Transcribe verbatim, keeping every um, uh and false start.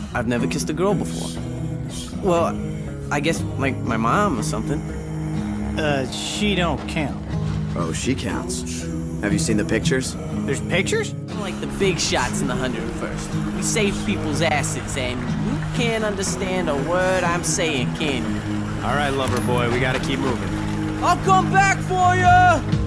I've never kissed a girl before. Well, I guess like my mom or something. Uh, she don't count. Oh, she counts. Have you seen the pictures? There's pictures? Like the big shots in the hundred and first. We save people's asses, and you can't understand a word I'm saying, can you? All right, lover boy, we gotta keep moving. I'll come back for you!